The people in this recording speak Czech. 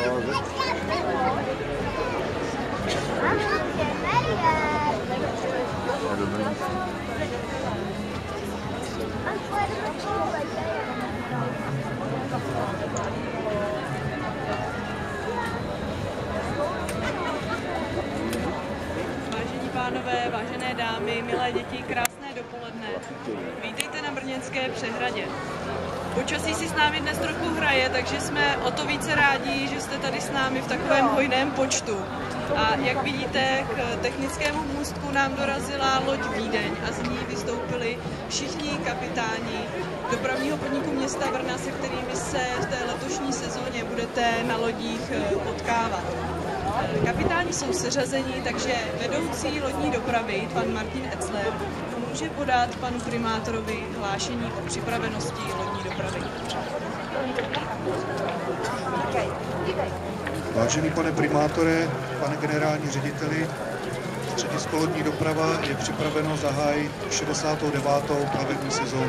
Vážení pánové, vážené dámy, milé děti, krásné dopoledne. Vítejte na Brněnské přehradě. Počasí si s námi dnes trochu hraje, takže jsme o to více rádi, že jste tady s námi v takovém hojném počtu. A jak vidíte, k technickému můstku nám dorazila loď Vídeň a z ní vystoupili všichni kapitáni dopravního podniku města Brna, se kterými se v té letošní sezóně budete na lodích potkávat. Kapitáni jsou seřazeni, takže vedoucí lodní dopravy, pan Martin Etzler, může podat panu primátorovi hlášení o připravenosti lodní dopravy. Vážený pane primátore, pane generální řediteli, středisko lodní doprava je připraveno zahájit 69. plavební sezónu.